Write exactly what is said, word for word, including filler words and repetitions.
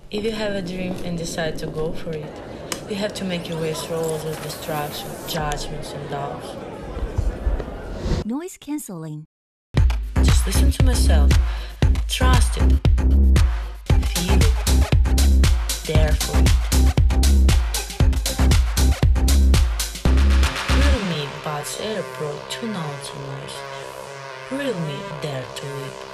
If you have a dream and decide to go for it, you have to make your way through all those distractions, judgments, and doubts. Noise cancelling. Just listen to myself. Trust it. Feel it. Dare for it. Real me, Buds AirPro two notes noise. Real me, dare to leap.